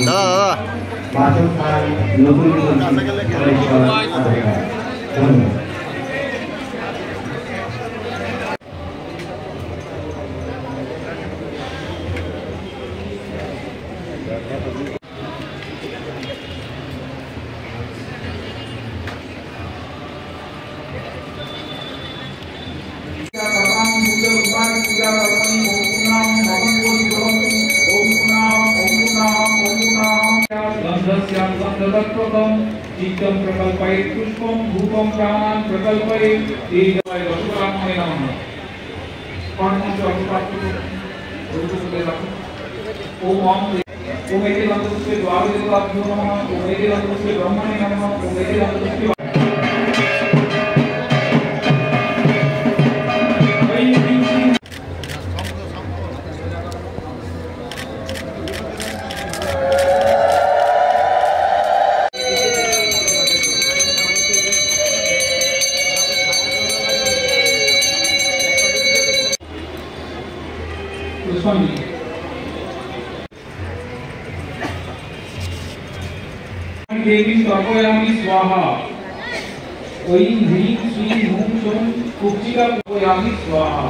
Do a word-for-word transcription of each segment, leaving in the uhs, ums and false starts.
देवी सर्वयामि स्वाहा ओम ह्रीं श्रीं हूं शूं कुक्षिका सर्वयामि स्वाहा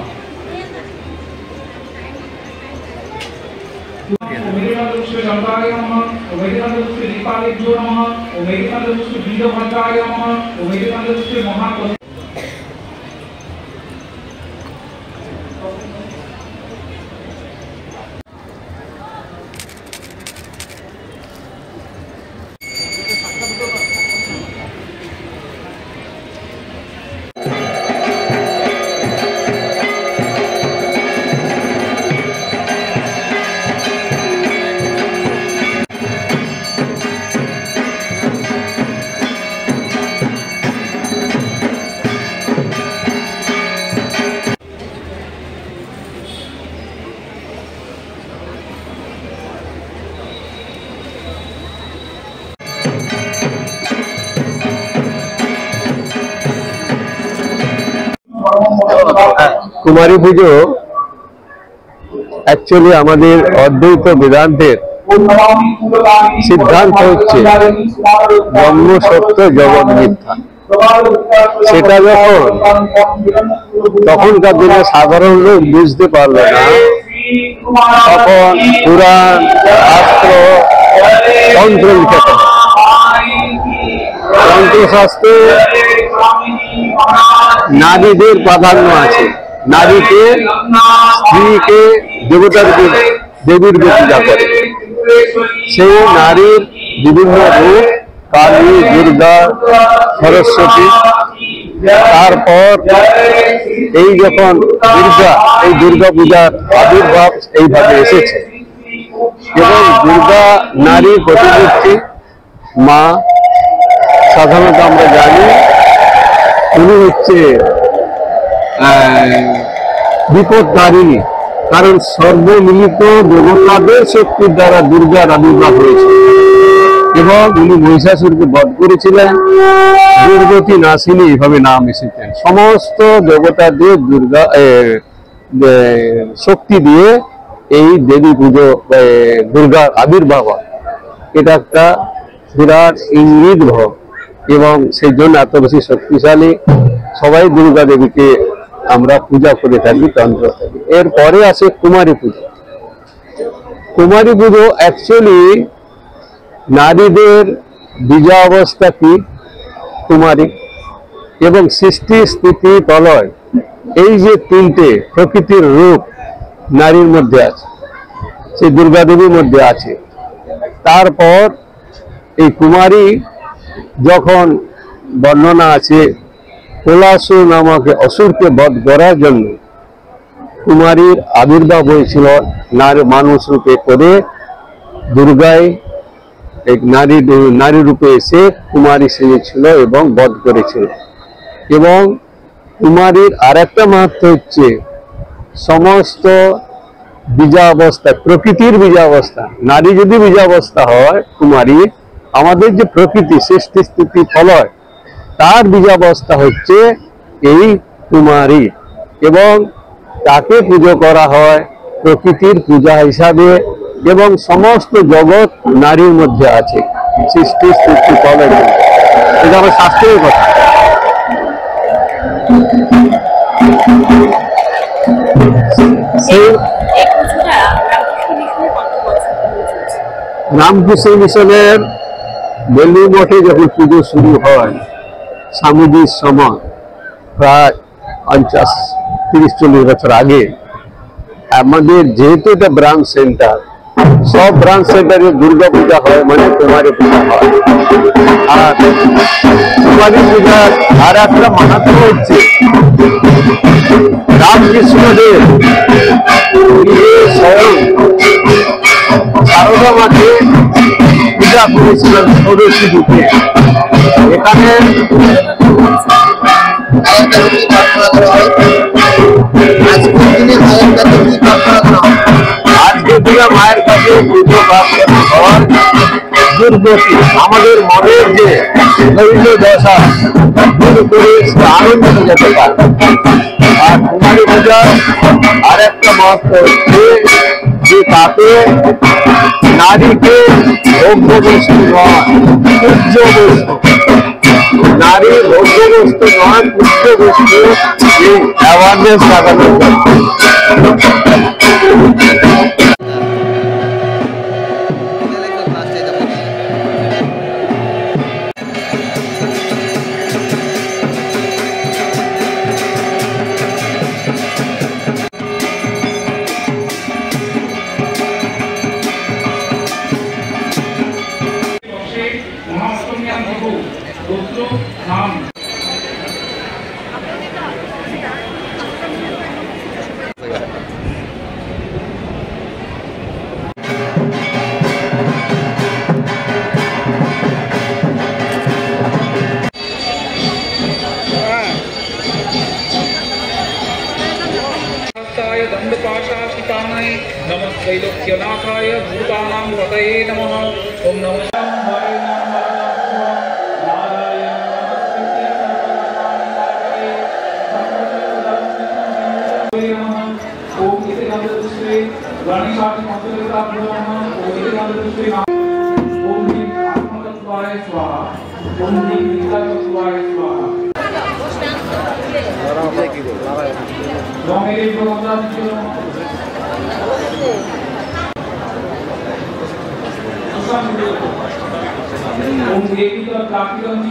ओमेदिनादुष्टे शंकाय नमः ओमेदिनादुष्टे दीपालिभ्यो नमः ओमेदिनादुष्टे बीजभद्राय नमः ओमेदिनादुष्टे महाकल कुमारी पुजो एक्चुअली हमारे अद्वैत वेदांतेर सिद्धांत होच्छे ब्रह्म सत्य जगत मिथ्या सेटा जखन तखनकार दिने साधारण लोक बुझते पारलो ना तखन पुराण शास्त्र तंत्र लिखे तंत्र शास्त्रे नारीदेर प्राधान्य आछे नारी के स्त्री के देवतार देवीर पूजा करे से नारीर विभिन्न रूप काली दुर्गा सरस्वती तारपर এই যখন দুর্গা এই দুর্গা পূজার আবির্ভাব এইভাবে এসেছে এবং দুর্গা নারীর প্রতিমূর্তি মা সাধারণত আমরা জানি উনি হচ্ছে বিপদধারিণী কারণ সর্বমিলিত দেবতাদের শক্তির দ্বারা দুর্গার আবির্ভাব হয়েছে এবং উনি মহিষাসুরকে বধ করেছিলেন দুর্গতি নাসিনী এইভাবে নাম এসেছেন সমস্ত দেবতাদের দুর্গা শক্তি দিয়ে এই দেবী পুজো দুর্গার আবির্ভাব হয় এটা একটা বিরাট ইঙ্গিত ভাব এবং সেই জন্য এত বেশি শক্তিশালী সবাই দুর্গা দেবীকে আমরা পূজা করে থাকি তন্ত্র থাকি এরপরে আসে কুমারী পুজো কুমারী পুজো অ্যাকচুয়ালি নারীদের বীজাবস্থা কি কুমারী এবং সৃষ্টি স্থিতি প্রলয় এই যে তিনটে প্রকৃতির রূপ নারীর মধ্যে আছে সেই দুর্গা দেবীর মধ্যে আছে তারপর এই কুমারী যখন বর্ণনা আছে কোলাসুর নামক অসুরকে বধ করার জন্য কুমারীর আবির্ভাব হয়েছিল নারী মানুষ রূপে করে দুর্গায় এক নারী নারী রূপে এসে কুমারী সেজেছিল এবং বধ করেছিল এবং কুমারীর আরেকটা মাহাত্ম্য হচ্ছে সমস্ত বীজাবস্থা প্রকৃতির বীজাবস্থা নারী যদি বীজাবস্থা হয় কুমারী আমাদের যে প্রকৃতি সৃষ্টি স্থিতি প্রলয় তার বীজাবস্থা হচ্ছে এই কুমারী এবং তাকে পুজো করা হয় প্রকৃতির পূজা হিসাবে এবং সমস্ত জগৎ নারীর মধ্যে আছে। সৃষ্টি স্থিতি তলের মধ্যে, এটা আমার শাস্ত্রের কথা। রামকৃষ্ণ মিশনের বেলুর মঠে যখন পুজো শুরু হয় স্বামীজির সময়, প্রায় পঞ্চাশ তিরিশ চল্লিশ বছর আগে, আমাদের যেহেতু এটা ব্রাঞ্চ সেন্টার, সব ব্রাঞ্চ সেন্টারে দুর্গা পূজা হয় মানে কুমারী পূজা হয়। আর কুমারী পূজার আর একটা মাহাত্ম্য হচ্ছে রামকৃষ্ণদেব নিজে স্বয়ং সারদা মাকে পূজা করেছিলেন ষোড়শী রূপে। এখানে আজকের দিনে মায়ের কাছে পুজো প্রার্থনা হওয়ার দুর্গতি আমাদের মনের যে দৈন্য দশা দূর করে সে আনন্দ যেতে পারে। আর কুমারী পূজার আর একটা মাত্র হচ্ছে যে তাতে নারীকে ভোগ্য বস্তু নয় পূজ্য বস্তু, নারী ভোগ্য বস্তু নয় পূজ্য বস্তু, এই অ্যাওয়ারনেস লাগানো যায়। दंडपाशाशितानाय नमः त्रैलोक्यनाथाय भूतानां पतये नमः। ओम नमः शिवाय ओम इति गंधपुष्पे गणेशादि मंत्रलेखाभ्यो नमः। ओम इति गंधपुष्पे ओम ह्रीं आत्मतत्त्वाय स्वाहा। ओम ह्रीं नीलतत्त्वाय स्वाहा। रंगेर प्रबंधन ओम देवीका प्राकृतंजी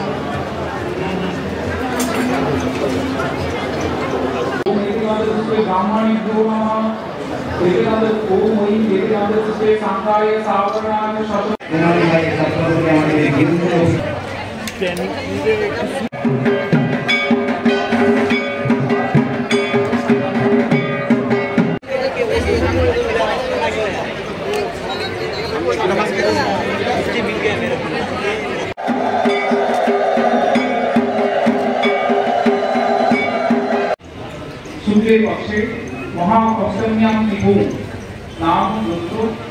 ओम देवीका ब्राह्मणी भो नमः। देवीका ओम वही देवीका से सांकाय सावरणाय शब्द हमारे भाई सत्संग के हमारे गिरने पक्षे महापक्षम्यां विभो नाम